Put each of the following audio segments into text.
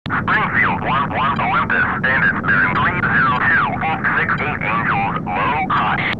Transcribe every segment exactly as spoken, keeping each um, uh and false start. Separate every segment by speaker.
Speaker 1: Springfield one one Olympus, standard bearing three zero two, full six eight Angels, low, hot.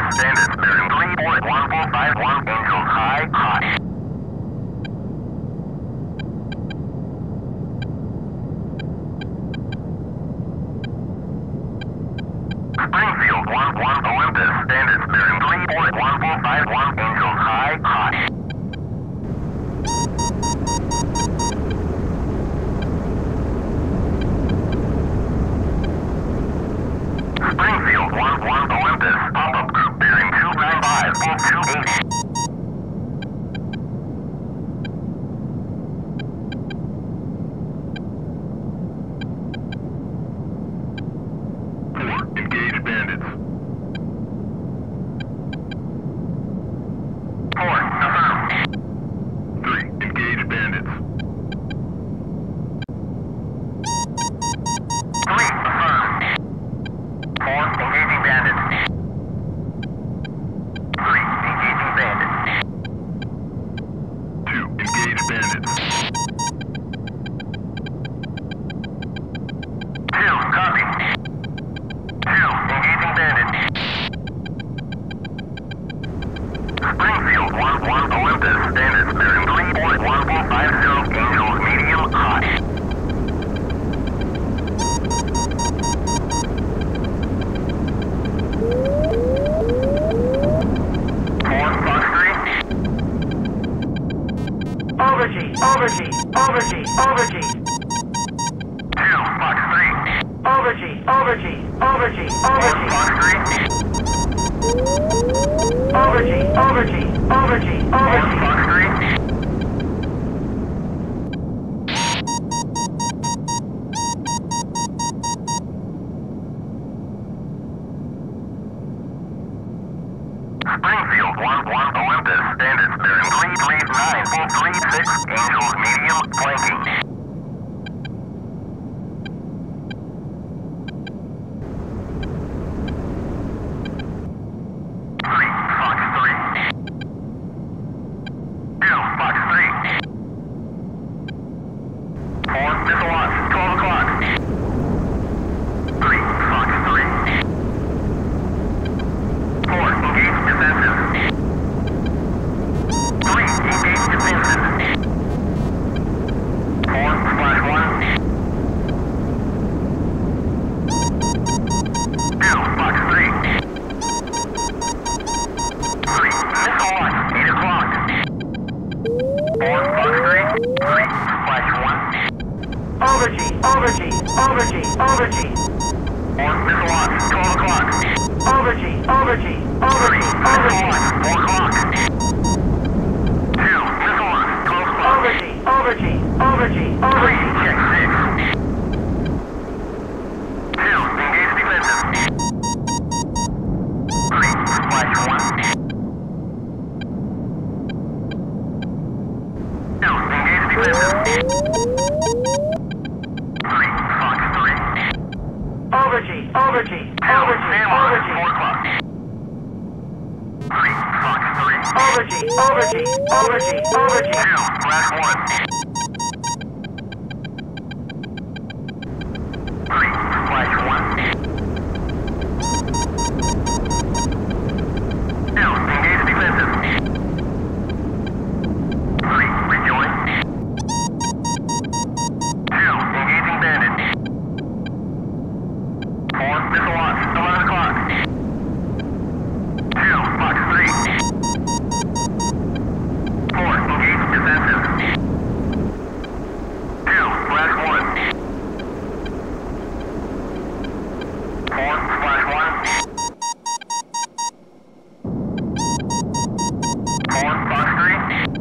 Speaker 1: standards, bearing three point one four five one Angels high, hot. Springfield one one Olympus, standards, bearing three point one four five one Angels high, hot. Springfield one one Olympus, pop-up group, bearing two nine five, full two eight.
Speaker 2: Engage bandits.
Speaker 1: Four, affirm.
Speaker 2: Three, engage bandits.
Speaker 1: Three, affirm. Four, engaging bandits. Three, engaging bandits.
Speaker 2: Two, engage bandits.
Speaker 1: Two, copy. Two, engaging bandits. Springfield one one Olympus, standards, bearing three point one four five zero Angels medium, hot. Four, Fox three.
Speaker 3: Over G, over G, over G, over G,
Speaker 1: Two, Fox three.
Speaker 3: over G, over G, over G, over
Speaker 1: Four,
Speaker 3: G,
Speaker 1: Fox three.
Speaker 3: over G, over G, over G,
Speaker 1: Four,
Speaker 3: over G.
Speaker 1: Fox three. Springfield one one Olympus, standards, bearing three three nine, full three six Angels medium, flanking. Three, Fox three. Two, Fox three. Four, missile launch, twelve o'clock. Three, Fox three. Four, engage defensive. Three, engage defensive. Four, splash one. Two, Fox three. Three, missile launch, eight o'clock. Four, Fox three. Three, splash one.
Speaker 3: Over G, over G, over G, over G,
Speaker 1: Four, missile launch, twelve o'clock.
Speaker 3: over G, over G, over
Speaker 1: Three,
Speaker 3: G,
Speaker 1: missile
Speaker 3: over G,
Speaker 1: launch, four o'clock. Two, missile launch, twelve o'clock.
Speaker 3: over G, over G, over G, over
Speaker 1: Three,
Speaker 3: G.
Speaker 1: check six. Two, engage defensive. Three, splash one. Two, engage defensive. Three, Fox three.
Speaker 3: Over G, over G,
Speaker 1: Two,
Speaker 3: over G,
Speaker 1: stand
Speaker 3: over
Speaker 1: line,
Speaker 3: G,
Speaker 1: four o'clock. Three, Fox three.
Speaker 3: over G, over G, over G, over G.
Speaker 1: Two, flash one. Three, flash one. Two, engage defensive. Three, rejoin. Two, engaging bandit. Four, missile launch, eleven o'clock. Two, Fox three. Four, engage defensive. Two, flash one. Four, flash one. Four, Fox three.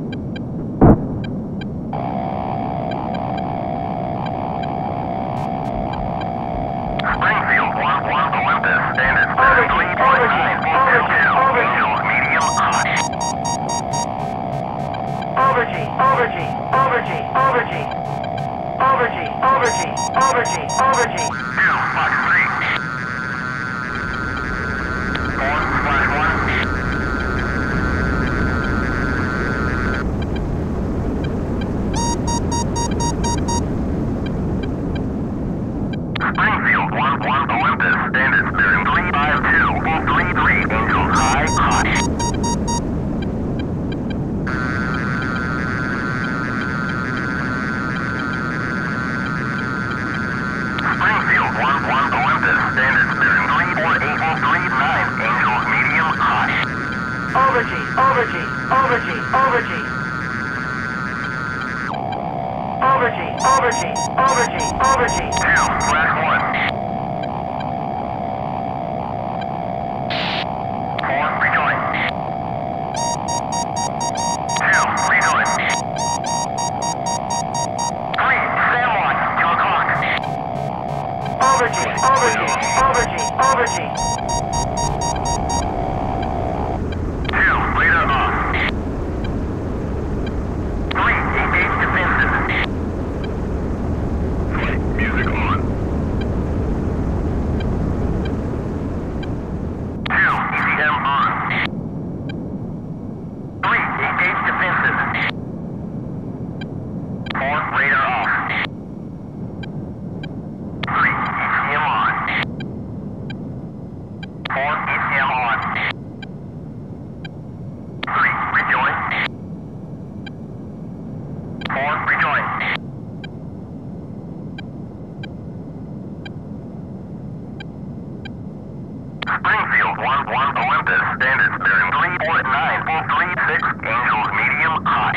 Speaker 1: Springfield one one Olympus, standards, bearing three point nine, full two two, Angels medium, hot.
Speaker 3: Over G, over G, over G, over G, over G, over G, over G, over G.
Speaker 1: Two, Fox three. Four, flash one. Springfield one one Olympus, standards, bearing three five two, full three three, Angels high, standards bearing three four eight full three nine, Angels medium hot.
Speaker 3: Over G, over G, over G, over G. Over G, over G, over G, over G.
Speaker 1: Two, flash one. Four, rejoin. Two, rejoin. Three, Sam watch, two o'clock.
Speaker 3: Over G, over G, over G, over G.
Speaker 1: Two, radar off. Three, engage defensive.
Speaker 2: Flight music on.
Speaker 1: Two, E C M on. Three, engage defensive. Four, radar off. Three, E C M on. Four, E C M on. Three, rejoin. Four, rejoin. Springfield one one Olympus, standards bearing three four nine full three six, Angels medium hot.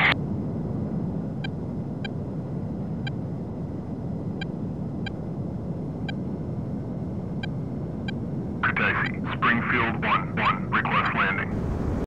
Speaker 2: Taxi, Springfield